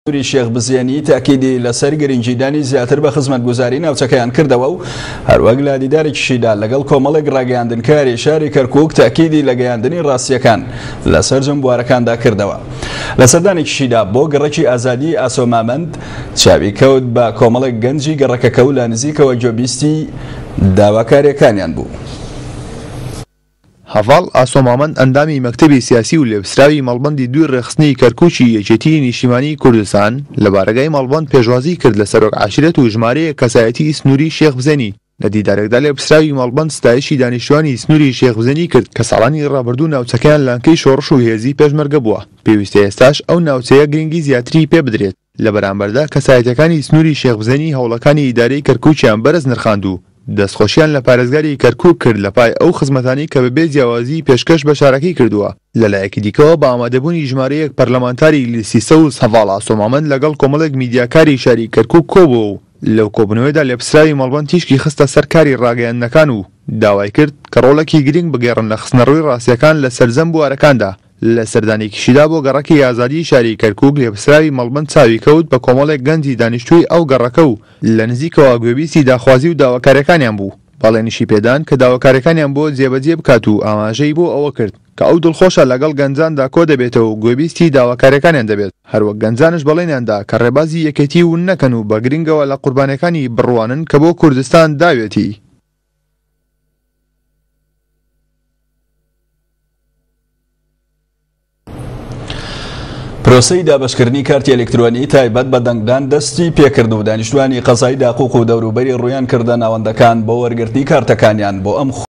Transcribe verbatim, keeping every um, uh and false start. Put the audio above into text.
سنووری شێخ بزیانی تاکیدی لەسەر گرنگجیدانی زیاتر بە خزمەتگوزاری ناوچەکەیان کردەوە و هەروەک لە دیدارێکیشیدا لەگەڵ کۆمەڵێک ڕاگەیاندنکاری شاری کەرکووک تاکیدی لە گەیاندنی ڕاستیەکان لەسەر جەمبوارەکاندا کردەوە. لە سەردانێکیشیدا بۆ گەڕەکی ئازادی ئاسۆمامەند چاوی کەوت بە کۆمەڵێک گەنجی گەڕەکەکە و لە نزیکەوە جۆبیستی داواکاریەکانیان بوو. هەڤاڵ ئاسۆمامەند ئەندامی مەکتەبی سیاسی و لێبسراوی مەڵبەندی دوور ڕێخستنی کەرکووکی یەکێتی نیشتیمانی کوردستان لە بارگای مەڵبەند پێشوازی کرد لە سەرۆک عاشرەت و ژمارەیەک کەسایەتی سنووری شێخ بزەنی. لە دیدارێکدا لێبسراوی مەڵبەند ستایشی دانیشتوانی سنووری شێخ بزەنی کرد کە ساڵانی ڕابردوو ناوچەکەیان لانکەی شۆڕش و هێزی پێشمەرگە بووە. پێویستە ئێستاش ئەو ناوچەیە گرنگی زیاتری پێ بدرێت. لە بەرامبەردا کەسایەتەکانی سنووری شێخ بزەنی هەوڵەکانی ئیدارەی کەرکووکیان بەرز نرخاند و دەستخۆشیان لە پارێزگاری کەرکووک کرد لە پای ئەو خزمەتانی کە بەبێ جیاوازی پێشکەش بە شارەکەی کردووە. لەلایەکی دیکەوە بە ئامادەبوونی ژمارەیەک پەرلەمانتاری لیستی سەوز هەڤاڵ ئاسۆمامەند لەگەڵ کۆمەڵێک میدیاکاری شاری کەرکووک کۆبووە و لەو کۆبنەوەیدا لێبسراوی مەڵبەند تیشکی خستە سەر کاری ڕاگەیاندنەکان و داوای کرد کە ڕۆڵێکی گرنگ بگێڕن لە خستنەڕووی ڕاستیەکان لە سەرجەم بوارەکاندا. لە سەردانێکیشیدا بۆ گەڕەکی ئازادی شاری کەرکووک لێبسراوی مەڵبەند چاوی کەوت بە کۆمەڵێک گەنجی دانیشتووی ئەو گەڕەکە و لە نزیکەوە گوێبیستی داخوازی و داواکاریەکانیان بوو. باڵێنیشی پێدان کە داواکاریەکانیان بۆ جێبەجێ بکات و ئاماژەی بۆ ئەوە کرد کە ئەو دڵخۆشە لەگەڵ گەنجاندا کۆ دەبێتەوە و گوێبیستی داواکاریەکانیان دەبێت. هەروەک گەنجانش بەڵێنیاندا کە ڕێبازی یەکێتی ون نەکەن و بە گرنگەوە لە قوربانیەکانی بڕوانن کە بۆ کوردستان داوێتی. پرۆسەی دابەشکردنی کارتی ئەلکترۆنی تایبەت بە دەنگدان دەستی پێکرد و دانیشتوانی قەزای داقوق و دەوروبەری ڕوویان کردە ناوەندەکان بۆ وەرگرتنی کارتەکانیان بۆ ئەم